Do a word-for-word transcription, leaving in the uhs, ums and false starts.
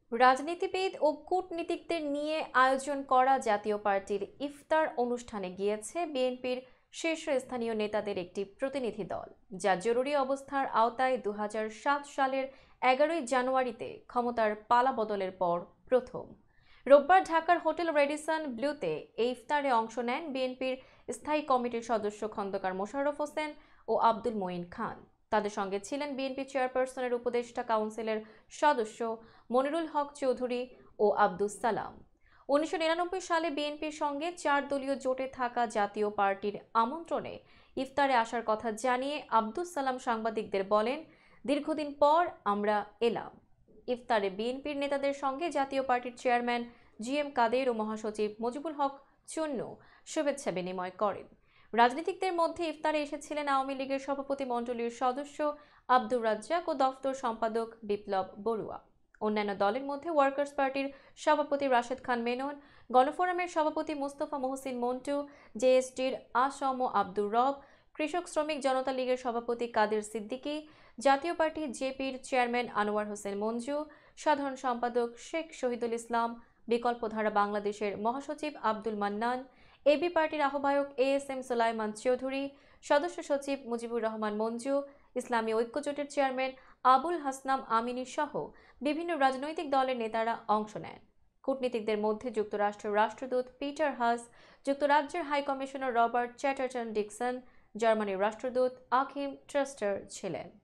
রাজনীতিবিদ ও কূটনীতিকদের নিয়ে আয়োজন করা জাতীয় পার্টির ইফতার অনুষ্ঠানে গিয়েছে বিএনপির শীর্ষস্থানীয় নেতাদের একটি প্রতিনিধি দল, যা জরুরি অবস্থার আওতায় দু হাজার সাত সালের এগারোই জানুয়ারিতে ক্ষমতার পালাবদলের পর প্রথম। রোববার ঢাকার হোটেল রেডিসন ব্লুতে এই ইফতারে অংশ নেন বিএনপির স্থায়ী কমিটির সদস্য খন্দকার মোশাররফ হোসেন ও আব্দুল মঈন খান। তাদের সঙ্গে ছিলেন বিএনপি চেয়ারপারসনের উপদেষ্টা কাউন্সিলের সদস্য মনিরুল হক চৌধুরী ও আব্দুস সালাম। উনিশশো নিরানব্বই সালে বিএনপির সঙ্গে চার দলীয় জোটে থাকা জাতীয় পার্টির আমন্ত্রণে ইফতারে আসার কথা জানিয়ে আব্দুস সালাম সাংবাদিকদের বলেন, দীর্ঘদিন পর আমরা এলাম। ইফতারে বিএনপির নেতাদের সঙ্গে জাতীয় পার্টির চেয়ারম্যান জি এম কাদের ও মহাসচিব মুজিবুল হক চুন্নু শুভেচ্ছা বিনিময় করেন। রাজনীতিকদের মধ্যে ইফতারে এসেছিলেন আওয়ামী লীগের সভাপতি মণ্ডলীর সদস্য আব্দুর রাজ্জাক ও দফতর সম্পাদক বিপ্লব বড়ুয়া। অন্যান্য দলের মধ্যে ওয়ার্কার্স পার্টির সভাপতি রাশেদ খান মেনন, গণফোরামের সভাপতি মুস্তফা মহসিন মন্টু, জেএসটির আসম ও আব্দুর রব, কৃষক শ্রমিক জনতা লীগের সভাপতি কাদের সিদ্দিকী, জাতীয় পার্টি জেপির চেয়ারম্যান আনোয়ার হোসেন মঞ্জু, সাধারণ সম্পাদক শেখ শহীদুল ইসলাম, বিকল্পধারা বাংলাদেশের মহাসচিব আব্দুল মান্নান, এবি পার্টির আহ্বায়ক A S M Sulaiman Chowdhury, সদস্য সচিব মুজিবুর রহমান মঞ্জু, ইসলামী ঐক্যজোটের চেয়ারম্যান আবুল হাসনাম আমিনী সহ বিভিন্ন রাজনৈতিক দলের নেতারা অংশ নেন। কূটনীতিকদের মধ্যে যুক্তরাষ্ট্রের রাষ্ট্রদূত পিটার হাস, যুক্তরাজ্যের high commissioner Robert Chatterton Dickson, জার্মানির রাষ্ট্রদূত আকিম ট্রাস্টার ছিলেন।